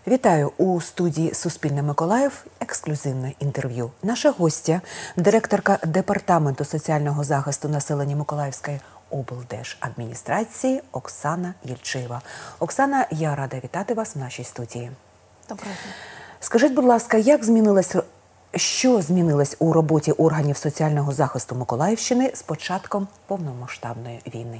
Вітаю у студії «Суспільне Миколаїв» ексклюзивне інтерв'ю. Наша гостя – директорка Департаменту соціального захисту населення Миколаївської облдержадміністрації Оксана Єльчиєва. Оксана, я рада вітати вас в нашій студії. Доброго дня. Скажіть, будь ласка, що змінилось у роботі органів соціального захисту Миколаївщини з початком повномасштабної війни?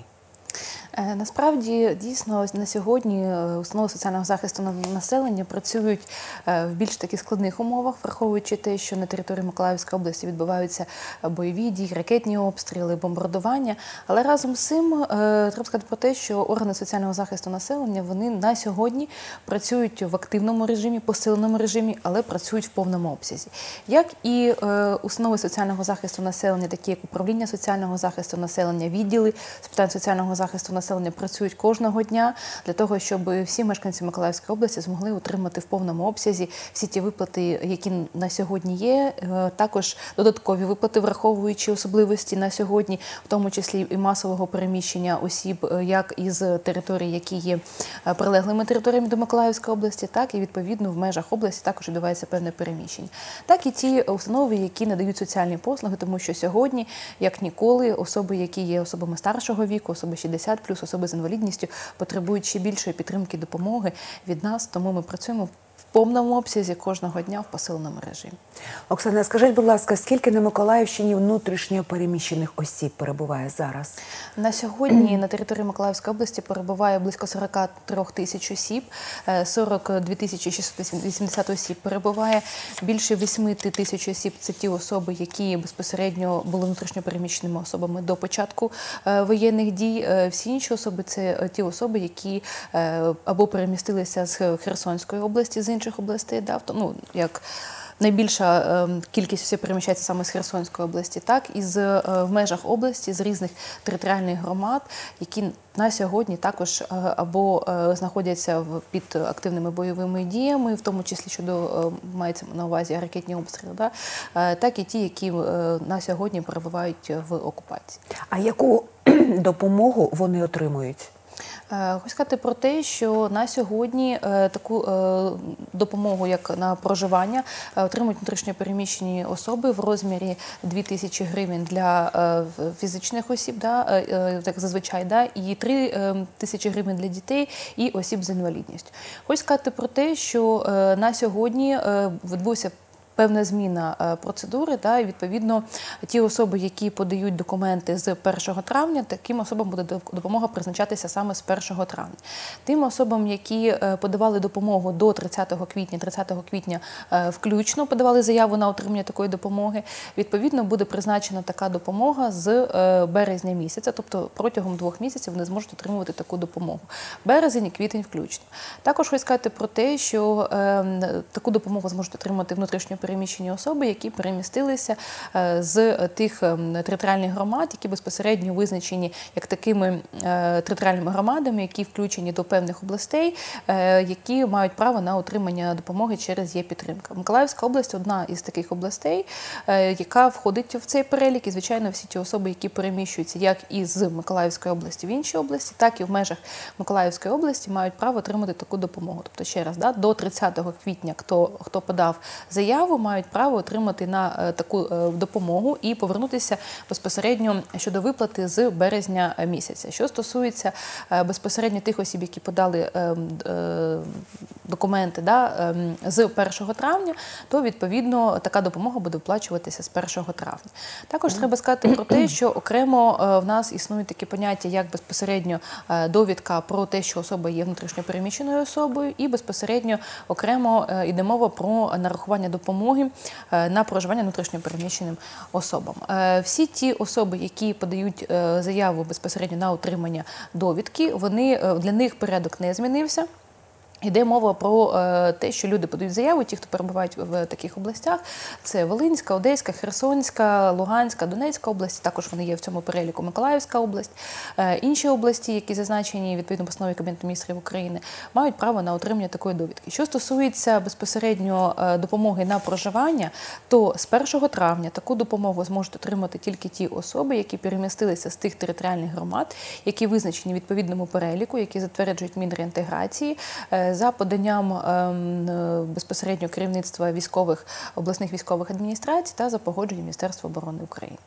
Насправді, дійсно, на сьогодні установи соціального захисту населення працюють в більш таких складних умовах, враховуючи те, що на території Миколаївської області відбуваються бойові дії, ракетні обстріли, бомбардування. Але разом з цим треба сказати про те, що органи соціального захисту населення, вони на сьогодні працюють в активному режимі, посиленому режимі, але працюють в повному обсязі. Як і установи соціального захисту населення, такі як управління соціального захисту населення, відділи з питань соціального захисту населення працюють кожного дня для того, щоб всі мешканці Миколаївської області змогли отримати в повному обсязі всі ті виплати, які на сьогодні є. Також додаткові виплати, враховуючи особливості на сьогодні, в тому числі і масового переміщення осіб, як із територій, які є прилеглими територіями до Миколаївської області, так і відповідно в межах області також відбувається певне переміщення. Так і ті установи, які надають соціальні послуги, тому що сьогодні, як ніколи, особи, які є особами старшого віку, особи 60+, особи з інвалідністю, потребують ще більшої підтримки, допомоги від нас, тому ми працюємо в повному обсязі кожного дня в посиленому режимі. Оксана, скажіть, будь ласка, скільки на Миколаївщині внутрішньо переміщених осіб перебуває зараз? На сьогодні на території Миколаївської області перебуває близько 43 тисяч осіб, 42 680 осіб перебуває, більше 8 тисяч осіб – це ті особи, які безпосередньо були внутрішньо переміщеними особами до початку воєнних дій. Всі інші особи – це ті особи, які або перемістилися з Херсонської області, з інших областей, як найбільша кількість осіб переміщається саме з Херсонської області, так і в межах області, з різних територіальних громад, які на сьогодні також або знаходяться під активними бойовими діями, в тому числі щодо, мається на увазі ракетні обстріли, так і ті, які на сьогодні перебувають в окупації. А яку допомогу вони отримують? Хочу сказати про те, що на сьогодні таку допомогу, як на проживання, отримують внутрішньо переміщені особи в розмірі 2 тисячі гривень для фізичних осіб, як зазвичай, і 3 тисячі гривень для дітей і осіб з інвалідністю. Хочу сказати про те, що на сьогодні відбувся певна зміна процедури, і відповідно ті особи, які подають документи з 1 травня, таким особам буде допомога призначатися саме з 1 травня. Тим особам, які подавали допомогу до 30 квітня включно подавали заяву на отримання такої допомоги, відповідно буде призначена така допомога з березня місяця, тобто протягом 2 місяців вони зможуть отримувати таку допомогу. Березень і квітень включно. Також хочу сказати про те, що таку допомогу зможуть отримати внутрішньо переміщені особи, які перемістилися з тих територіальних громад, які безпосередньо визначені як такими територіальними громадами, які включені до певних областей, які мають право на отримання допомоги через Є-підтримка. Миколаївська область – одна із таких областей, яка входить в цей перелік. І, звичайно, всі ті особи, які переміщуються як із Миколаївської області в інші області, так і в межах Миколаївської області мають право отримати таку допомогу. Тобто, ще раз, до 30 квітня, хто подав заяву, мають право отримати на таку допомогу і повернутися безпосередньо щодо виплати з березня місяця. Що стосується безпосередньо тих осіб, які подали документи з 1 травня, то відповідно така допомога буде виплачуватися з 1 травня. Також треба сказати про те, що окремо в нас існують такі поняття, як безпосередньо довідка про те, що особа є внутрішньо переміщеною особою, і безпосередньо окремо йде мова про нарахування допомоги на проживання внутрішньо переміщеним особам. Всі ті особи, які подають заяву безпосередньо на отримання довідки, для них порядок не змінився. Йде мова про те, що люди подають заяву, ті, хто перебувають в таких областях, це Волинська, Одеська, Херсонська, Луганська, Донецька області, також вони є в цьому переліку Миколаївська область. Інші області, які зазначені відповідно постанові Кабінету міністрів України, мають право на отримання такої довідки. Що стосується безпосередньо допомоги на проживання, то з 1 травня таку допомогу зможуть отримати тільки ті особи, які перемістилися з тих територіальних громад, які визначені в відповідному переліку, які затверджують Мінреінтеграції, за поданням безпосередньо керівництва обласних військових адміністрацій та за погодженням Міністерства оборони України.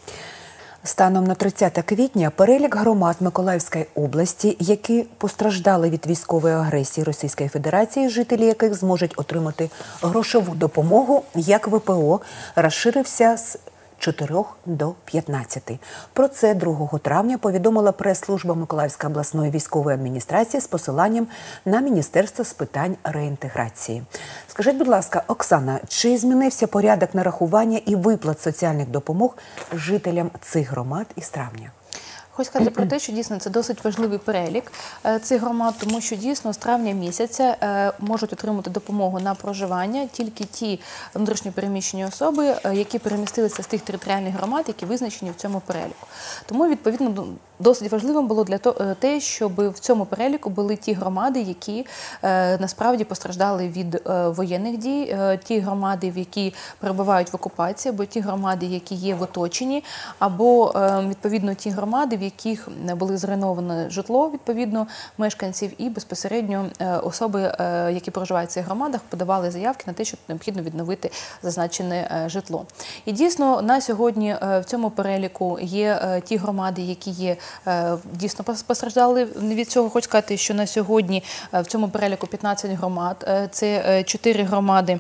Станом на 30 квітня перелік громад Миколаївської області, які постраждали від військової агресії Російської Федерації, жителі яких зможуть отримати грошову допомогу як ВПО, розширився з 4 до 15. Про це 2 травня повідомила прес-служба Миколаївської обласної військової адміністрації з посиланням на Міністерство з питань реінтеграції. Скажіть, будь ласка, Оксана, чи змінився порядок нарахування і виплат соціальних допомог жителям цих громад із травня? Хочу сказати про те, що дійсно це досить важливий перелік цих громад, тому що дійсно з травня місяця можуть отримати допомогу на проживання тільки ті внутрішньо переміщені особи, які перемістилися з тих територіальних громад, які визначені в цьому переліку. Тому, відповідно, досить важливим було те, щоб в цьому переліку були ті громади, які насправді постраждали від воєнних дій, ті громади, які перебувають в окупації, або ті громади, які є в оточенні, або, відповідно, ті громади, в яких були зруйноване житло, відповідно, мешканців, і безпосередньо особи, які проживають в цих громадах, подавали заявки на те, що необхідно відновити зазначене житло. І дійсно, на сьогодні в цьому переліку є ті громади, які є дійсно постраждали від цього. Хочу сказати, що на сьогодні в цьому переліку 15 громад. Це 4 громади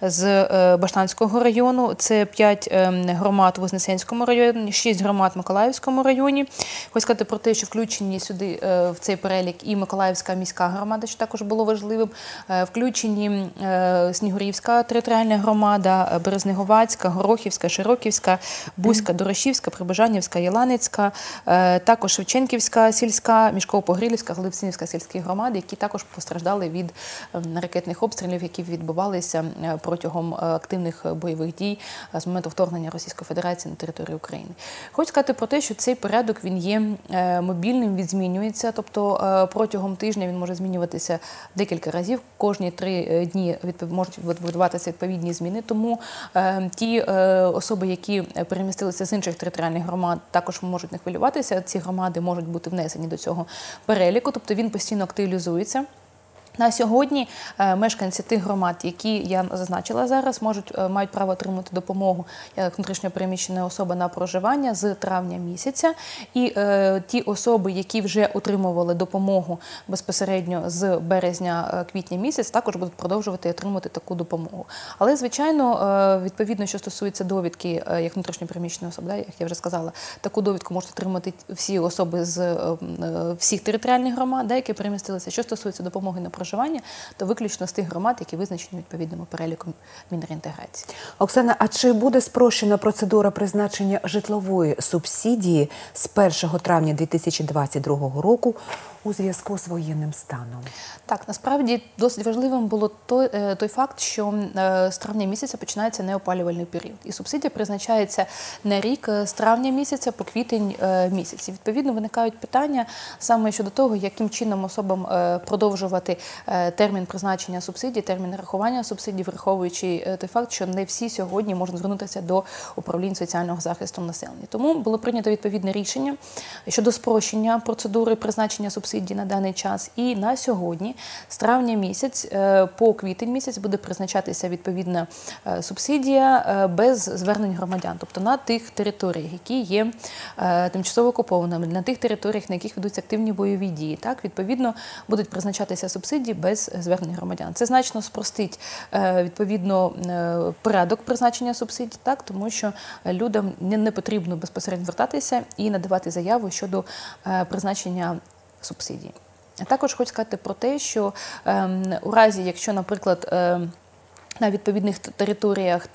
з Баштанського району, це 5 громад в Вознесенському районі, 6 громад в Миколаївському районі. Хочу сказати про те, що включені сюди в цей перелік і Миколаївська міська громада, що також було важливим, включені Снігурівська територіальна громада, Березнеговацька, Горохівська, Широківська, Бузька, Дорошівська, Прибежанівська, Єланицька, також Шевченківська сільська, Мішково-Погрилівська, Глибцинівська сільські громади, які також постраждали від ракетних обстрілів, які відбувалися протягом активних бойових дій з моменту вторгнення Російської Федерації на територію України. Хочу сказати про те, що цей порядок, він є мобільним, він змінюється, тобто протягом тижня він може змінюватися декілька разів, кожні 3 дні можуть відбуватися відповідні зміни, тому ті особи, які перемістилися з інших територіальних громад, також можуть не хвилюватися, ці громади можуть бути внесені до цього переліку, тобто він постійно актуалізується. На сьогодні мешканці тих громад, які я зазначила зараз, мають право отримати допомогу як внутрішньо переміщена особа на проживання з травня місяця. І ті особи, які вже отримували допомогу безпосередньо з березня-квітня місяць, також будуть продовжувати отримувати таку допомогу. Але, звичайно, відповідно, що стосується довідки як внутрішньо переміщеної особи, як я вже сказала, таку довідку можуть отримати всі особи з всіх територіальних громад, які перемістилися. Що стосується допомоги на проживання, то виключно з тих громад, які визначені відповідному переліку Мінреінтеграції. Оксана, а чи буде спрощена процедура призначення житлової субсидії з 1 травня 2022 року у зв'язку з воєнним станом? Так, насправді досить важливим було той факт, що з травня місяця починається неопалювальний період. І субсидія призначається на рік з травня місяця по квітень місяць. І, відповідно, виникають питання саме щодо того, яким чином особам продовжувати термін призначення субсидій, термін нарахування субсидій, враховуючи той факт, що не всі сьогодні можуть звернутися до управлінь соціального захисту населення. Тому було прийнято відповідне рішення щодо спрощення процедури призначення субсидій на даний час. І на сьогодні, з травня місяць по квітень місяць, буде призначатися відповідна субсидія без звернень громадян, тобто на тих територіях, які є тимчасово окупованими, на тих територіях, на яких ведуться активні бойові дії. Так, відповідно, будуть призначатися субсидії без звернень громадян. Це значно спростить, відповідно, порядок призначення субсидій, так, тому що людям не потрібно безпосередньо звертатися і надавати заяву щодо призначення субсидій. Також хочу сказати про те, що у разі, якщо, наприклад, на відповідних територіях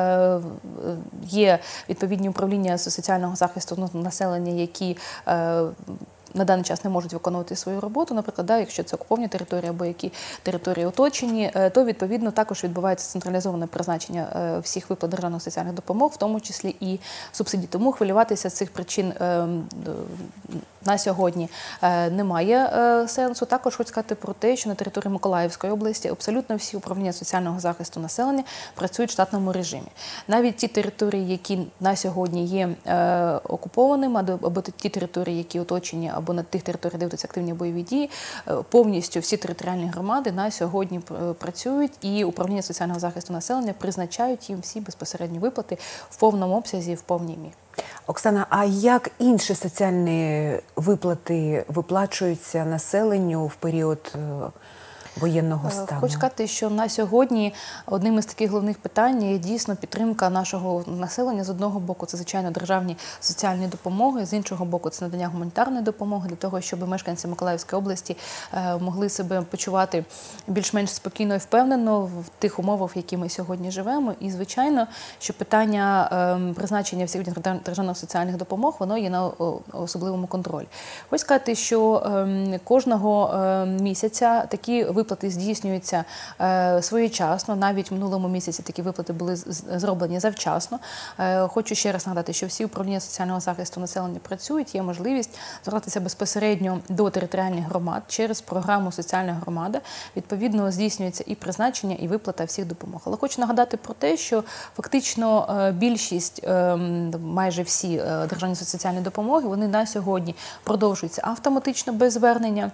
є відповідні управління соціального захисту населення, які на даний час не можуть виконувати свою роботу, наприклад, якщо це окуповані території або які території оточені, то, відповідно, також відбувається централізоване призначення всіх виплат державних соціальних допомог, в тому числі і субсидій. Тому хвилюватися з цих причин на сьогодні немає сенсу. Також хочу сказати про те, що на території Миколаївської області абсолютно всі управління соціального захисту населення працюють в штатному режимі. Навіть ті території, які на сьогодні є окупованими, або ті території, які оточені або на тих територіях, де ведуться активні бойові дії, повністю всі територіальні громади на сьогодні працюють, і управління соціального захисту населення призначають їм всі безпосередні виплати в повному обсязі і в повній мірі. Оксана, а як інші соціальні виплати виплачуються населенню в період воєнного стану? Хочу сказати, що на сьогодні одним із таких головних питань є дійсно підтримка нашого населення. З одного боку, це, звичайно, державні соціальні допомоги, з іншого боку, це надання гуманітарної допомоги для того, щоб мешканці Миколаївської області могли себе почувати більш-менш спокійно і впевнено в тих умовах, в які ми сьогодні живемо. І, звичайно, що питання призначення всіх державних соціальних допомог, воно є на особливому контролі. Хочу сказати, що кожного місяця такі виплати здійснюються своєчасно. Навіть в минулому місяці такі виплати були зроблені завчасно. Хочу ще раз нагадати, що всі управління соціального захисту населення працюють, є можливість звертатися безпосередньо до територіальних громад через програму «Соціальна громада». Відповідно, здійснюється і призначення, і виплата всіх допомог. Але хочу нагадати про те, що фактично більшість, майже всі державні соціальні допомоги, вони на сьогодні продовжуються автоматично без звернення.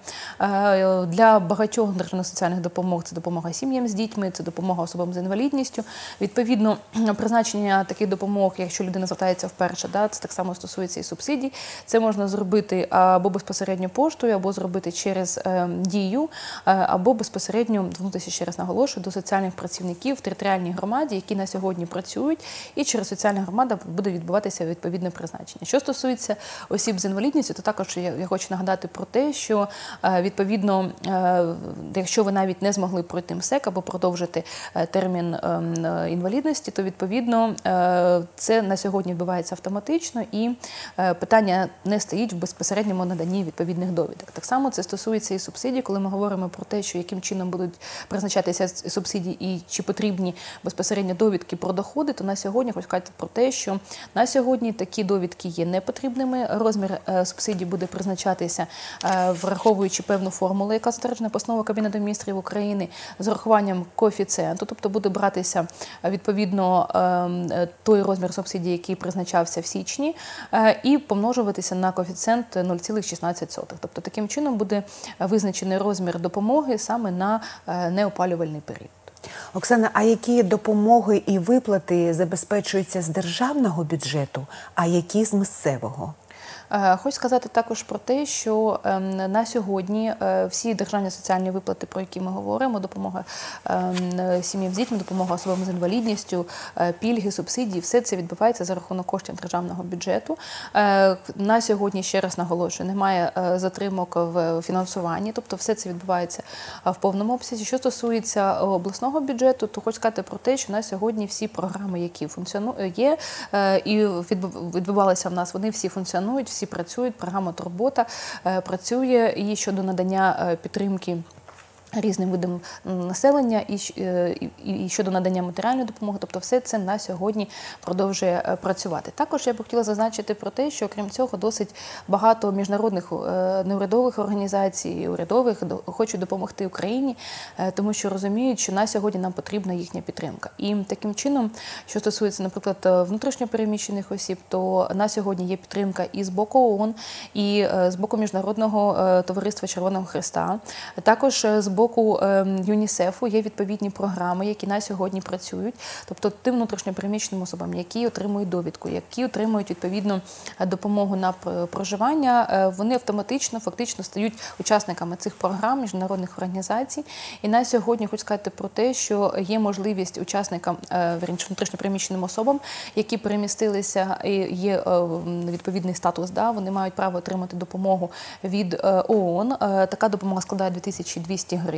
Для багатьох державних соціальних допомог це допомога сім'ям з дітьми, це допомога особам з інвалідністю. Відповідно, призначення таких допомог, якщо людина звертається вперше, це так само стосується і субсидій. Це можна зробити або безпосередньо поштою, або зробити через Дію, або безпосередньо, звернутися, ще раз наголошую, до соціальних працівників в територіальній громаді, які на сьогодні працюють, і через соціальну громаду буде відбуватися відповідне призначення. Що стосується осіб з інвалідністю, то також я хочу нагадати про те, що відповідно, якщо ви навіть не змогли пройти МСЕК або продовжити термін інвалідності, то відповідно це на сьогодні відбувається автоматично, і питання не стоїть в безпосередньому наданні відповідних довідок. Так само це стосується і субсидій, коли ми говоримо про те, що яким чином будуть призначатися субсидії і чи потрібні безпосередньо довідки про доходи, то на сьогодні хочу сказати про те, що на сьогодні такі довідки є непотрібними. Розмір субсидій буде призначатися, враховуючи певну формулу, яка затверджена постановою Кабінету міністрів України, з урахуванням коефіцієнту, тобто буде братися відповідно той розмір субсидій, який призначався в січні, і помножуватися на коефіцієнт 0,16. Тобто таким чином буде визначений розмір допомоги саме на неопалювальний період. Оксана, а які допомоги і виплати забезпечуються з державного бюджету, а які з місцевого? Хочу сказати також про те, що на сьогодні всі державні соціальні виплати, про які ми говоримо, допомога сім'ям з дітьми, допомога особам з інвалідністю, пільги, субсидії, все це відбувається за рахунок коштів державного бюджету. На сьогодні, ще раз наголошую, немає затримок в фінансуванні, тобто все це відбувається в повному обсязі. Що стосується обласного бюджету, то хочу сказати про те, що на сьогодні всі програми, які є і відбувалися в нас, вони всі функціонують, всі працюють, програма «Турбота» працює і щодо надання підтримки різним видам населення і щодо надання матеріальної допомоги, тобто все це на сьогодні продовжує працювати. Також я б хотіла зазначити про те, що крім цього досить багато міжнародних неурядових організацій, урядових хочуть допомогти Україні, тому що розуміють, що на сьогодні нам потрібна їхня підтримка. І таким чином, що стосується, наприклад, внутрішньо переміщених осіб, то на сьогодні є підтримка і з боку ООН, і з боку Міжнародного товариства Червоного Хреста, також з боку ЮНІСЕФу є відповідні програми, які на сьогодні працюють, тобто тим внутрішньопереміщеним особам, які отримують довідку, які отримують відповідну допомогу на проживання, вони автоматично, фактично стають учасниками цих програм міжнародних організацій. І на сьогодні хочу сказати про те, що є можливість учасникам, внутрішньопереміщеним особам, які перемістилися, і є відповідний статус, вони мають право отримати допомогу від ООН. Така допомога складає 2200 гривень.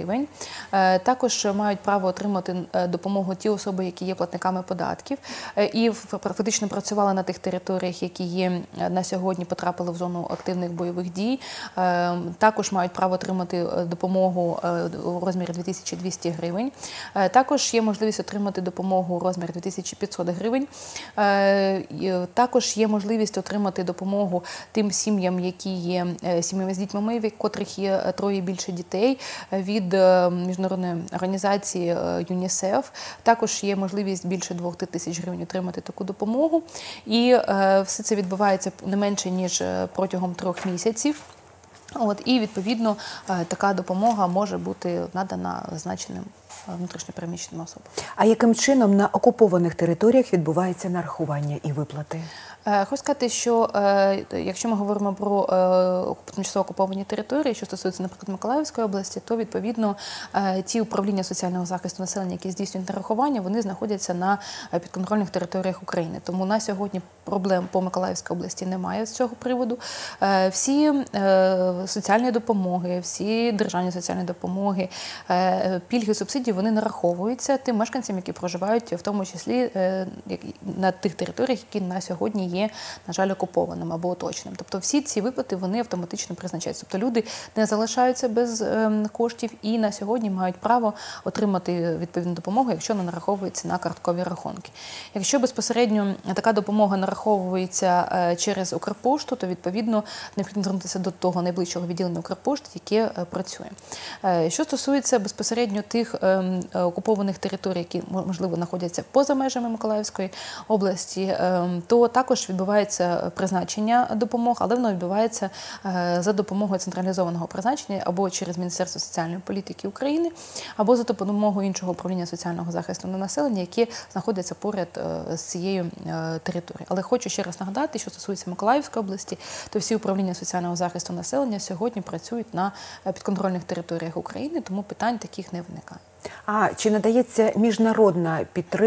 Також мають право отримати допомогу ті особи, які є платниками податків і фактично працювали на тих територіях, які є на сьогодні, потрапили в зону активних бойових дій. Також мають право отримати допомогу у розмірі 2200 гривень. Також є можливість отримати допомогу у розмірі 2500 гривень. Також є можливість отримати допомогу тим сім'ям, які є сім'ями з дітьми, в котрих є троє і більше дітей, від міжнародної організації ЮНІСЕФ. Також є можливість більше 2000 гривень отримати таку допомогу. І все це відбувається не менше, ніж протягом 3 місяців. І, відповідно, така допомога може бути надана зазначеним внутрішньопереміщеним особам. А яким чином на окупованих територіях відбувається нарахування і виплати? Хочу сказати, що якщо ми говоримо про тимчасово окуповані території, що стосується, наприклад, Миколаївської області, то, відповідно, ті управління соціального захисту населення, які здійснюють нарахування, вони знаходяться на підконтрольних територіях України. Тому на сьогодні проблем по Миколаївській області немає з цього приводу. Всі соціальні допомоги, всі державні соціальні допомоги, пільги, субсидії, вони нараховуються тим мешканцям, які проживають, в тому числі на тих територіях, які на сьогодні є, на жаль, окупованим або оточеним. Тобто всі ці виплати, вони автоматично призначаються. Тобто люди не залишаються без коштів і на сьогодні мають право отримати відповідну допомогу, якщо вона нараховується на карткові рахунки. Якщо безпосередньо така допомога нараховується через Укрпошту, то, відповідно, необхідно звернутися до того найближчого відділення Укрпошти, яке працює. Що стосується безпосередньо тих окупованих територій, які, можливо, знаходяться поза межами Миколаївської області, то також відбувається призначення допомог, але воно відбувається за допомогою централізованого призначення або через Міністерство соціальної політики України, або за допомогою іншого управління соціального захисту населення, які знаходяться поряд з цією територією. Але хочу ще раз нагадати, що стосується Миколаївської області, то всі управління соціального захисту населення сьогодні працюють на підконтрольних територіях України, тому питань таких не виникає. А чи надається міжнародна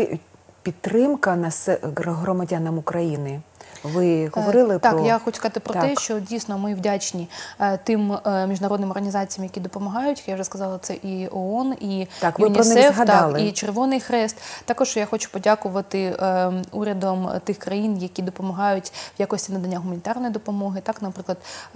підтримка громадянам України? Ви говорили про... Так, я хочу сказати про те, що дійсно ми вдячні тим міжнародним організаціям, які допомагають. Я вже сказала, це і ООН, і ЮНІСЕФ, і Червоний Хрест. Також я хочу подякувати урядам тих країн, які допомагають в якості надання гуманітарної допомоги. Так, наприклад,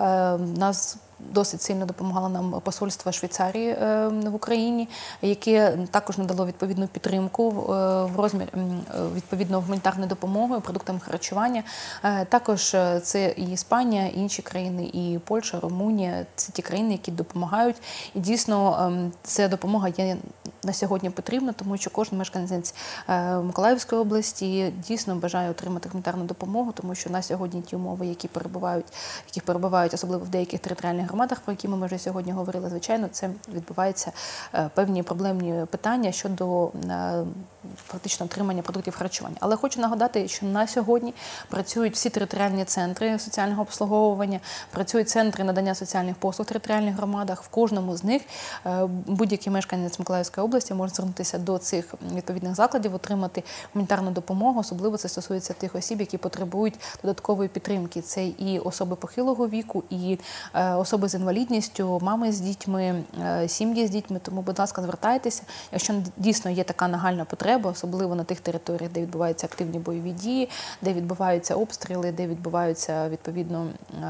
нас досить сильно допомагало нам посольство Швейцарії в Україні, яке також надало відповідну підтримку в розмірі відповідно гуманітарної допомоги, продуктами харчування. Також це і Іспанія, і інші країни, і Польща, Румунія. Це ті країни, які допомагають. І дійсно ця допомога є на сьогодні потрібна, тому що кожен мешканець Миколаївської області дійсно бажає отримати гуманітарну допомогу, тому що на сьогодні ті умови, яких перебувають, особливо в деяких територіальних громадах, про які ми вже сьогодні говорили, звичайно, це відбуваються певні проблемні питання щодо фактично отримання продуктів харчування. Але хочу нагадати, що на сьогодні працюють всі територіальні центри соціального обслуговування, працюють центри надання соціальних послуг в територіальних громадах. В кожному з них будь-який мешканець Миколаївської області може звернутися до цих відповідних закладів, отримати гуманітарну допомогу. Особливо це стосується тих осіб, які потребують додаткової підтримки. Це і особи похилого віку, і особи з інвалідністю, мами з дітьми, сім'ї з дітьми. Тому, будь ласка, звертайтеся. Якщо дійсно є така нагальна потреба, особливо на тих територіях, де відбуваються активні бойові дії, де відбуваються обстріли, де відбуваються, відповідно,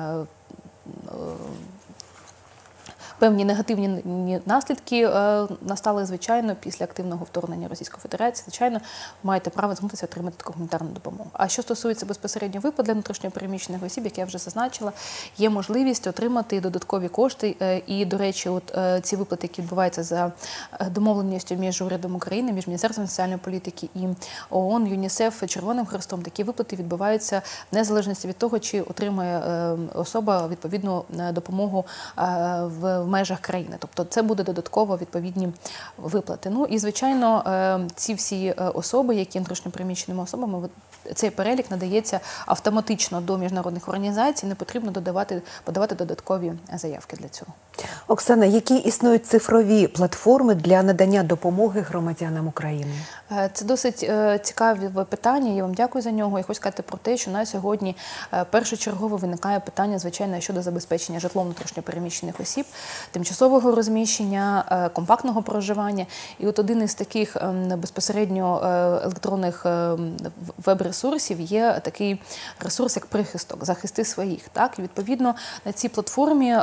певні негативні наслідки настали, звичайно, після активного вторгнення Російської Федерації. Звичайно, маєте право звернутися отримати таку гуманітарну допомогу. А що стосується безпосередньо виплат для внутрішньопереміщених осіб, як я вже зазначила, є можливість отримати додаткові кошти. І, до речі, ці виплати, які відбуваються за домовленістю між урядом України, між Міністерством соціальної політики і ООН, ЮНІСЕФ, Червоним Хрестом, такі виплати відбуваються в незалежності від того, чи отримує особа відповідну допомогу в межах країни. Тобто це буде додатково відповідні виплати. Ну і, звичайно, ці всі особи, які внутрішньопереміщеними особами, цей перелік надається автоматично до міжнародних організацій, не потрібно подавати додаткові заявки для цього. Оксана, які існують цифрові платформи для надання допомоги громадянам України? Це досить цікаве питання, я вам дякую за нього. І хочу сказати про те, що на сьогодні першочергово виникає питання, звичайно, щодо забезпечення житлом внутрішньопереміщених осіб, тимчасового розміщення, компактного проживання. І от один із таких безпосередньо електронних веб-ресурсів є такий ресурс, як прихисток, захисти своїх. Так? І, відповідно, на цій платформі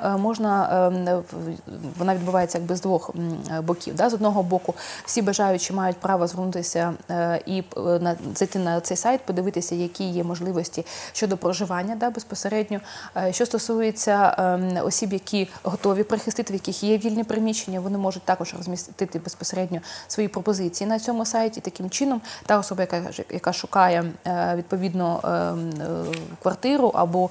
вона відбувається якби з двох боків. Да? З одного боку, всі бажаючі мають право звернутися і зайти на цей сайт, подивитися, які є можливості щодо проживання, да, безпосередньо. Що стосується осіб, які готові прихистити, в яких є вільні приміщення, вони можуть також розмістити безпосередньо свої пропозиції на цьому сайті. Таким чином, та особа, яка шукає відповідно квартиру або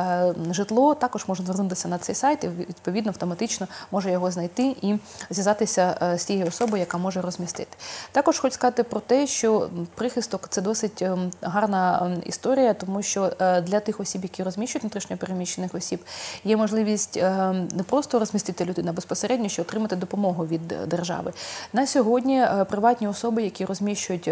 житло, також можна звернутися на цей сайт і відповідно автоматично може його знайти і зв'язатися з тією особою, яка може розмістити. Також хочу сказати про те, що прихисток – це досить гарна історія, тому що для тих осіб, які розміщують внутрішньо переміщених осіб, є можливість не просто розмістити людину, а безпосередньо ще отримати допомогу від держави. На сьогодні приватні особи, які розміщують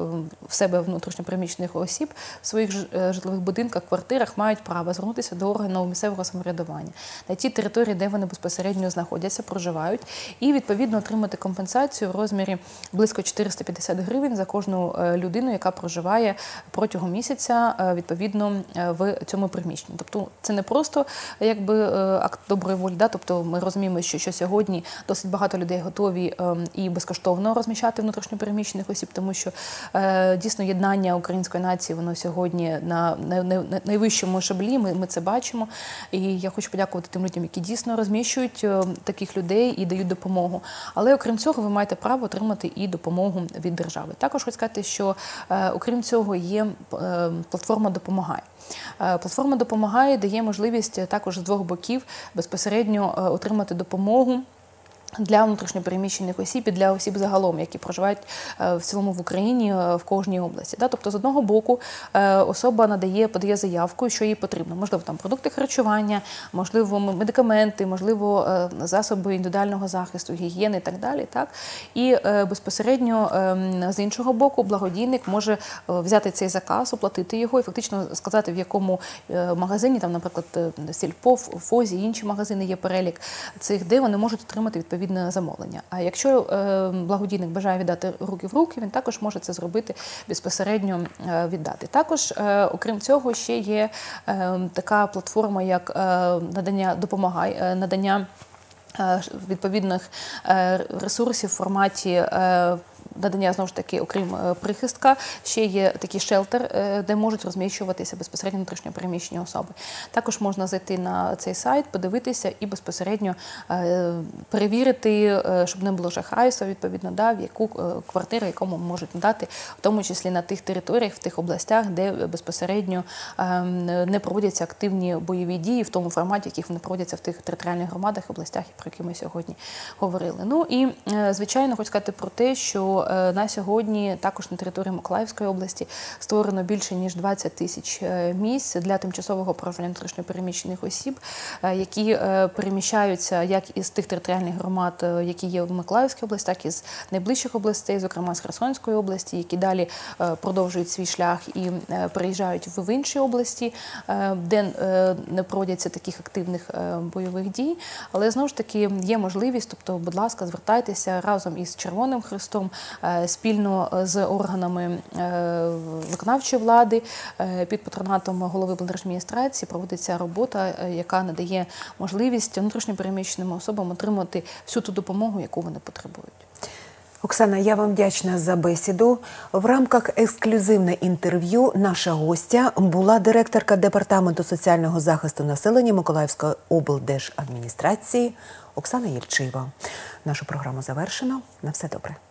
в себе внутрішньо переміщених осіб в своїх житлових будинках, квартирах, мають право звернутися до органів місцевого самоврядування на ті території, де вони безпосередньо знаходяться, проживають, і відповідно отримати компенсацію в розмірі близько 450 гривень за кожну людину, яка проживає протягом місяця відповідно в цьому приміщенні. Тобто це не просто якби акт доброї волі, тобто ми розуміємо, що сьогодні досить багато людей готові і безкоштовно розміщати внутрішньо переміщених осіб, тому що дійсно єднання української нації, воно сьогодні на найвищому шаблі, ми це бачимо. І я хочу подякувати тим людям, які дійсно розміщують таких людей і дають допомогу. Але окрім цього, ви маєте право отримати і допомогу від держави. Також хочу сказати, що окрім цього є платформа «Допомагай». Платформа «Допомагай» дає можливість також з двох боків безпосередньо отримати допомогу для внутрішньопереміщених осіб і для осіб загалом, які проживають в цілому в Україні, в кожній області. Тобто, з одного боку, особа подає заявку, що їй потрібно. Можливо, там продукти харчування, можливо, медикаменти, можливо, засоби індивідуального захисту, гігієни і так далі. І безпосередньо, з іншого боку, благодійник може взяти цей заказ, оплатити його і фактично сказати, в якому магазині, там, наприклад, Сільпо, Фозі, інші магазини є перелік цих, де вони можуть отримати відповідне замовлення. А якщо благодійник бажає віддати руки в руки, він також може це зробити безпосередньо віддати. Також, окрім цього, ще є така платформа, як надання відповідних ресурсів в форматі надання, знову ж таки, окрім прихистка, ще є такий шелтер, де можуть розміщуватися безпосередньо внутрішньо переміщені особи. Також можна зайти на цей сайт, подивитися і безпосередньо перевірити, щоб не було шахрайства, відповідно, в яку квартиру, якому можуть надати, в тому числі на тих територіях, в тих областях, де безпосередньо не проводяться активні бойові дії в тому форматі, в яких вони проводяться в тих територіальних громадах, областях, про які ми сьогодні говорили. Ну і, звичайно, хочу сказати про те, що на сьогодні також на території Миколаївської області створено більше ніж 20 тисяч місць для тимчасового проживання внутрішньопереміщених осіб, які переміщаються як із тих територіальних громад, які є в Миколаївській області, так і з найближчих областей, зокрема з Херсонської області, які далі продовжують свій шлях і переїжджають в інші області, де не проводяться таких активних бойових дій. Але, знову ж таки, є можливість, тобто, будь ласка, звертайтеся разом із Червоним Хрестом, спільно з органами виконавчої влади, під патронатом голови облдержадміністрації проводиться робота, яка надає можливість внутрішньопереміщеним особам отримати всю ту допомогу, яку вони потребують. Оксана, я вам вдячна за бесіду. В рамках ексклюзивне інтерв'ю наша гостя була директорка Департаменту соціального захисту населення Миколаївської облдержадміністрації Оксана Єльчива. Нашу програму завершено. На все добре.